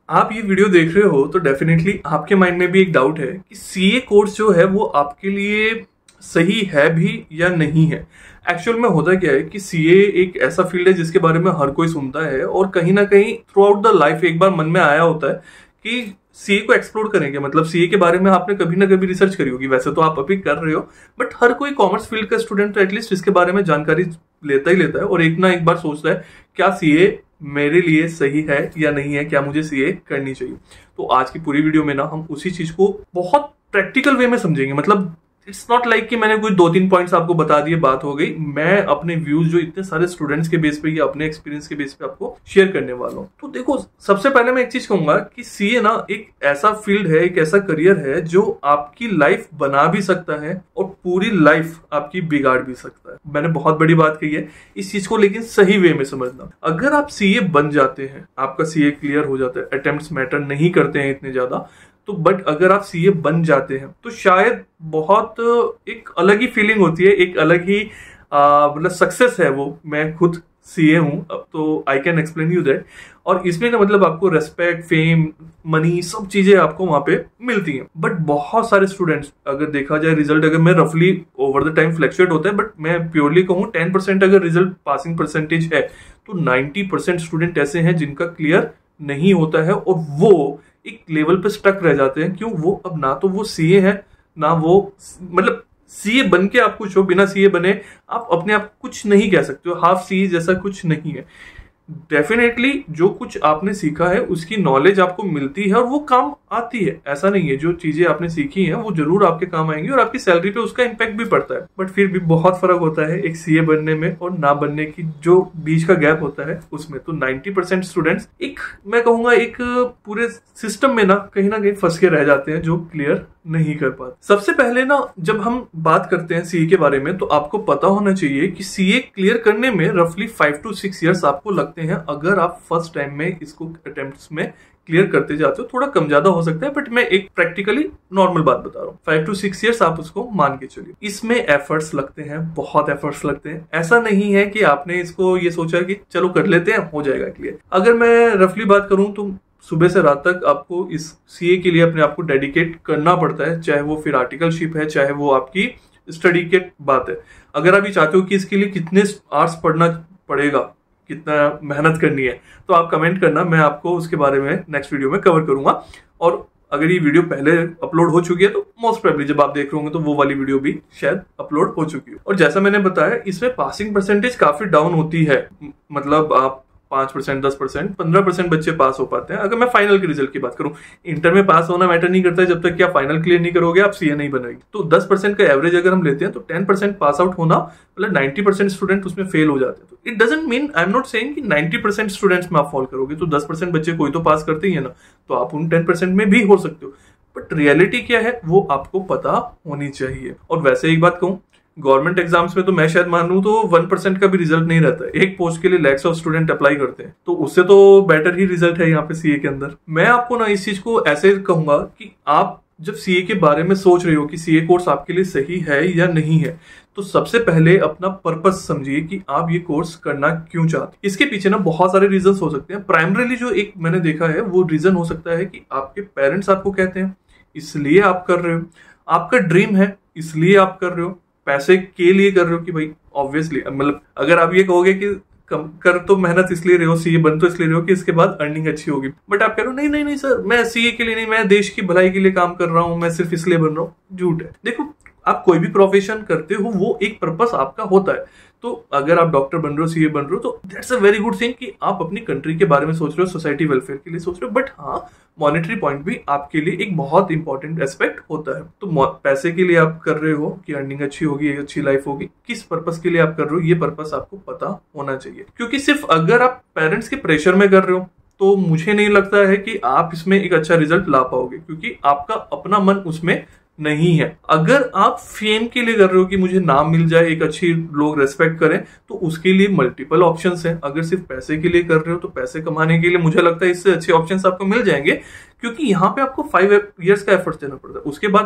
आप ये वीडियो देख रहे हो तो डेफिनेटली आपके माइंड में भी एक डाउट है कि सीए कोर्स जो है वो आपके लिए सही है भी या नहीं है। एक्चुअल में होता क्या है कि सीए एक ऐसा फील्ड है जिसके बारे में हर कोई सुनता है और कहीं ना कहीं थ्रू आउट द लाइफ एक बार मन में आया होता है कि सीए को एक्सप्लोर करेंगे। मतलब सीए के बारे में आपने कभी ना कभी रिसर्च करी होगी, वैसे तो आप अभी कर रहे हो, बट हर कोई कॉमर्स फील्ड का स्टूडेंट तो एटलीस्ट इसके बारे में जानकारी लेता ही लेता है और एक ना एक बार सोचता है क्या सीए मेरे लिए सही है या नहीं है, क्या मुझे सीए करनी चाहिए। तो आज की पूरी वीडियो में ना हम उसी चीज को बहुत प्रैक्टिकल वे में समझेंगे। मतलब इट्स नॉट लाइक कि मैंने कोई 2-3 पॉइंट्स आपको बता दिए, बात हो गई। मैं अपने व्यूज जो इतने सारे स्टूडेंट्स के बेस पे या अपने एक्सपीरियंस के बेस पे आपको शेयर करने वाला हूँ। तो देखो, सबसे पहले मैं एक चीज कहूंगा कि सीए ना एक ऐसा फील्ड है, एक ऐसा करियर है जो आपकी लाइफ बना भी सकता है और पूरी लाइफ आपकी बिगाड़ भी सकता है। मैंने बहुत बड़ी बात कही है इस चीज को, लेकिन सही वे में समझना। अगर आप सीए बन जाते हैं, आपका सीए क्लियर हो जाता है, अटेम्प्ट्स मैटर नहीं करते हैं इतने ज्यादा, तो बट अगर आप सीए बन जाते हैं तो शायद बहुत एक अलग ही फीलिंग होती है, एक अलग ही मतलब सक्सेस है वो। मैं खुद सीए हूं तो I can explain you that. और इसमें का मतलब आपको रेस्पेक्ट, फेम, मनी, सब चीजें आपको वहां पे मिलती हैं। बट बहुत सारे स्टूडेंट्स, अगर देखा जाए रिजल्ट, अगर मैं रफली ओवर द टाइम फ्लक्चुएट होता है, बट मैं प्योरली कहूं 10% अगर रिजल्ट पासिंग परसेंटेज है तो 90% स्टूडेंट ऐसे हैं जिनका क्लियर नहीं होता है और वो एक लेवल पे स्टक रह जाते हैं। क्यों? वो अब ना तो वो सीए है, ना वो, मतलब सीए बन के आप कुछ हो, बिना सीए बने आप अपने आप कुछ नहीं कह सकते हो। हाफ सीए जैसा कुछ नहीं है। डेफिनेटली जो कुछ आपने सीखा है उसकी नॉलेज आपको मिलती है और वो काम आती है, ऐसा नहीं है। जो चीजें आपने सीखी हैं वो जरूर आपके काम आएंगी और आपकी सैलरी पे उसका इम्पैक्ट भी पड़ता है। बट फिर भी बहुत फर्क होता है एक सीए बनने में और ना बनने की, जो बीच का गैप होता है उसमें। तो 90% स्टूडेंट्स एक, मैं कहूंगा एक पूरे सिस्टम में ना कहीं फंस के रह जाते हैं, जो क्लियर नहीं कर पाते। सबसे पहले ना जब हम बात करते हैं सीए के बारे में तो आपको पता होना चाहिए कि सीए क्लियर करने में रफली 5 to 6 ईयर्स आपको लगते हैं अगर आप फर्स्ट टाइम में इसको अटेम्प्ट्स में क्लियर करते जाते हो। थोड़ा कम ज्यादा हो सकता है, बट मैं एक प्रैक्टिकली नॉर्मल बात बता रहा हूँ। 5 to 6 ईयर्स आप उसको मान के चलिए। इसमें एफर्ट्स लगते हैं, बहुत एफर्ट्स लगते हैं। ऐसा नहीं है कि आपने इसको ये सोचा कि चलो कर लेते हैं, हो जाएगा क्लियर। अगर मैं रफली बात करूं तो सुबह से रात तक आपको इस सीए के लिए अपने आप को डेडिकेट करना पड़ता है, चाहे वो फिर आर्टिकलशिप है, चाहे वो आपकी स्टडी के बात है। अगर आप ये चाहते हो कि इसके लिए कितने आवर्स पढ़ना पड़ेगा, कितना मेहनत करनी है, तो आप कमेंट करना, मैं आपको उसके बारे में नेक्स्ट वीडियो में कवर करूंगा। और अगर ये वीडियो पहले अपलोड हो चुकी है तो मोस्ट प्रोबेबली जब आप देख रहे होंगे तो वो वाली वीडियो भी शायद अपलोड हो चुकी है। और जैसा मैंने बताया, इसमें पासिंग परसेंटेज काफी डाउन होती है। मतलब आप 5%, 10%, 15% बच्चे पास हो पाते हैं। अगर मैं फाइनल के रिजल्ट की बात करूं, इंटर में पास होना मैटर नहीं करता है, जब तक कि आप फाइनल क्लियर नहीं करोगे आप सीए नहीं बनेगी। तो 10% का एवरेज अगर हम लेते हैं तो 10% पास आउट होना मतलब 90% स्टूडेंट उसमें फेल हो जाते हैं। तो it doesn't mean, I am not saying कि 90% स्टूडेंट्स में आप फॉल करोगे। तो 10% बच्चे कोई तो पास करते ही है ना, तो आप उन 10% में भी हो सकते हो। बट रियलिटी क्या है वो आपको पता होनी चाहिए। और वैसे एक बात कहूं, गवर्नमेंट एग्जाम्स में तो मैं शायद मानूं तो 1% का भी रिजल्ट नहीं रहता है। एक पोस्ट के लिए लैक्स ऑफ स्टूडेंट अप्लाई करते हैं, तो उससे तो बेटर ही रिजल्ट है यहाँ पे सीए के अंदर। मैं आपको ना इस चीज को ऐसे कहूंगा कि आप जब सीए के बारे में सोच रहे हो कि सीए कोर्स आपके लिए सही है या नहीं है, तो सबसे पहले अपना पर्पस समझिए कि आप ये कोर्स करना क्यों चाहते हैं। इसके पीछे ना बहुत सारे रीजंस हो सकते हैं। प्राइमरीली जो एक मैंने देखा है वो रीजन हो सकता है कि आपके पेरेंट्स आपको कहते हैं, इसलिए आप कर रहे हो। आपका ड्रीम है, इसलिए आप कर रहे हो। पैसे के लिए कर रहे हो कि भाई ऑब्वियसली, मतलब अगर आप ये कहोगे कि कर तो मेहनत इसलिए रहे हो, सीए बन तो इसलिए रहे हो कि इसके बाद अर्निंग अच्छी होगी, बट आप कह रहे हो नहीं नहीं नहीं सर, मैं सीए के लिए नहीं, मैं देश की भलाई के लिए काम कर रहा हूं, मैं सिर्फ इसलिए बन रहा हूं। झूठ है। देखो, आप कोई भी प्रोफेशन करते हो वो एक पर्पस आपका होता है। तो अगर आप डॉक्टर बन रहे हो, सीए बन रहे हो, तो that's a very good thing कि आप अपनी कंट्री के बारे में सोच रहे हो, सोसाइटी वेलफेयर के लिए सोच रहे हो। बट हाँ, मॉनेटरी पॉइंट भी आपके लिए एक बहुत इंपॉर्टेंट एस्पेक्ट होता है। तो पैसे के लिए आप कर रहे हो कि अर्निंग अच्छी होगी, अच्छी लाइफ होगी, किस पर्पस के लिए आप कर रहे हो ये पर्पस आपको पता होना चाहिए। क्योंकि सिर्फ अगर आप पेरेंट्स के प्रेशर में कर रहे हो तो मुझे नहीं लगता है कि आप इसमें एक अच्छा रिजल्ट ला पाओगे, क्योंकि आपका अपना मन उसमें नहीं है। अगर आप फेम के लिए कर रहे हो कि मुझे नाम मिल जाए, एक अच्छी लोग रेस्पेक्ट करें, तो उसके लिए मल्टीपल ऑप्शंस हैं। अगर सिर्फ पैसे के लिए कर रहे हो तो पैसे कमाने के लिए मुझे लगता है इससे अच्छे ऑप्शंस आपको मिल जाएंगे, क्योंकि यहाँ पे आपको 5 ईयर्स का एफर्ट देना पड़ता है। उसके बाद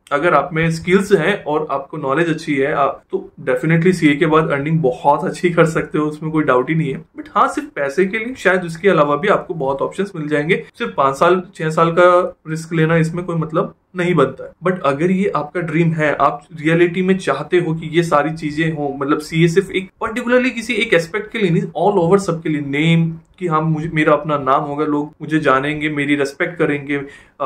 अगर आप में स्किल्स हैं और आपको नॉलेज अच्छी है तो डेफिनेटली सीए के बाद अर्निंग बहुत अच्छी कर सकते हो, उसमें कोई डाउट ही नहीं है। बट हाँ, सिर्फ पैसे के लिए शायद इसके अलावा भी आपको बहुत ऑप्शंस मिल जाएंगे। सिर्फ 5 साल 6 साल का रिस्क लेना इसमें कोई मतलब नहीं बनता है। बट अगर ये आपका ड्रीम है, आप रियलिटी में चाहते हो कि ये सारी चीजें हो, मतलब सीए सिर्फ एक पर्टिकुलरली किसी एक एस्पेक्ट के लिए नहीं, ऑल ओवर सबके लिए, नेम कि हाँ मुझे मेरा अपना नाम होगा, लोग मुझे जानेंगे, मेरी रेस्पेक्ट करेंगे,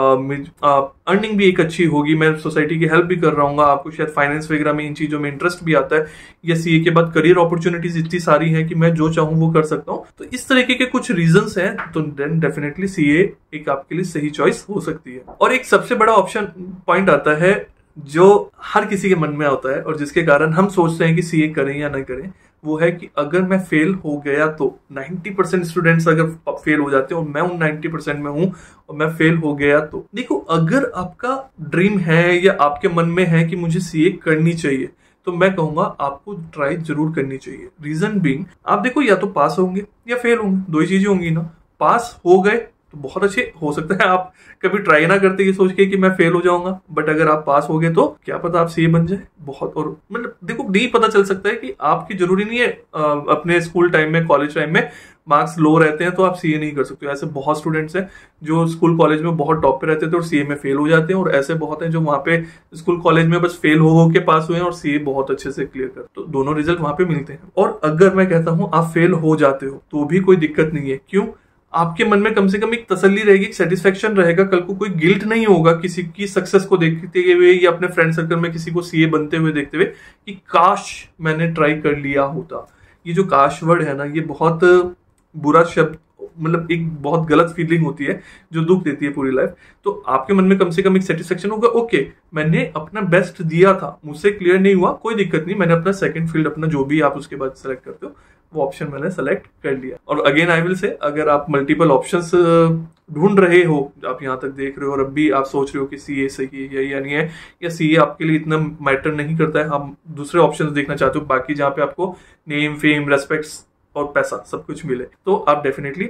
अर्निंग भी एक अच्छी होगी, मैं सोसाइटी की हेल्प भी कर रहा हूँ, आपको शायद फाइनेंस वगैरह में इन चीजों में इंटरेस्ट भी आता है, या सीए के बाद करियर अपॉर्चुनिटीज इतनी सारी हैं कि मैं जो चाहूँ वो कर सकता हूँ। तो इस तरीके के कुछ रीजंस हैं, तो देन डेफिनेटली सीए एक आपके लिए सही चॉइस हो सकती है। और एक सबसे बड़ा ऑप्शन पॉइंट आता है जो हर किसी के मन में आता है और जिसके कारण हम सोचते हैं कि सीए करें या ना करें, वो है कि अगर मैं फेल हो गया तो 90% स्टूडेंट्स अगर फेल हो जाते हैं और मैं उन 90% में हूं और मैं फेल हो गया तो देखो, अगर आपका ड्रीम है या आपके मन में है कि मुझे सीए करनी चाहिए, तो मैं कहूंगा आपको ट्राई जरूर करनी चाहिए। रीजन बीइंग, आप देखो या तो पास होंगे या फेल होंगे, दो ही चीजें होंगी ना। पास हो गए तो बहुत अच्छे, हो सकता है आप कभी ट्राई ना करते ये सोच के कि मैं फेल हो जाऊंगा, बट अगर आप पास हो गए तो क्या पता आप सीए बन जाए। बहुत, और मतलब देखो नहीं पता चल सकता है कि आपकी जरूरी नहीं है अपने स्कूल टाइम में, कॉलेज टाइम में मार्क्स लो रहते हैं तो आप सीए नहीं कर सकते। ऐसे बहुत स्टूडेंट्स हैं जो स्कूल कॉलेज में बहुत टॉप पे रहते थे और सीए में फेल हो जाते हैं, और ऐसे बहुत हैं जो वहां पे स्कूल कॉलेज में बस फेल हो के पास हुए हैं और सीए बहुत अच्छे से क्लियर कर, तो दोनों रिजल्ट वहां पे मिलते हैं। और अगर मैं कहता हूं आप फेल हो जाते हो तो भी कोई दिक्कत नहीं है। क्यों? आपके मन में कम से कम एक तसल्ली रहेगी, एक सेटिस्फेक्शन रहेगा, कल को कोई गिल्ट नहीं होगा किसी की सक्सेस को देखते हुए या अपने फ्रेंड सर्कल में किसी को सीए बनते हुए देखते हुए कि काश मैंने ट्राई कर लिया होता। ये जो काश वर्ड है ना, ये बहुत बुरा शब्द, मतलब एक बहुत गलत फीलिंग होती है जो दुख देती है पूरी लाइफ। तो आपके मन में कम से कम एक सेटिस्फेक्शन होगा, ओके मैंने अपना बेस्ट दिया था, मुझसे क्लियर नहीं हुआ, कोई दिक्कत नहीं, मैंने अपना सेकंड फील्ड, अपना जो भी आप उसके बाद सेलेक्ट करते हो वो ऑप्शन मैंने सेलेक्ट कर लिया। और अगेन आई विल से, अगर आप मल्टीपल ऑप्शंस ढूंढ रहे हो, आप यहाँ तक देख रहे हो और अब भी आप सोच रहे हो कि सीए सही है या नहीं है, या सीए आपके लिए इतना मैटर नहीं करता है, आप दूसरे ऑप्शंस देखना चाहते हो बाकी जहाँ पे आपको नेम, फेम, रेस्पेक्ट्स और पैसा सब कुछ मिले, तो आप डेफिनेटली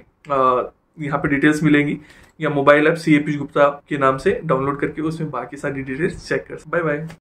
यहाँ पे डिटेल्स मिलेंगी, या mobile app CA Piyush Gupta के नाम से डाउनलोड करके उसमें बाकी सारी डिटेल्स चेक कर। Bye bye.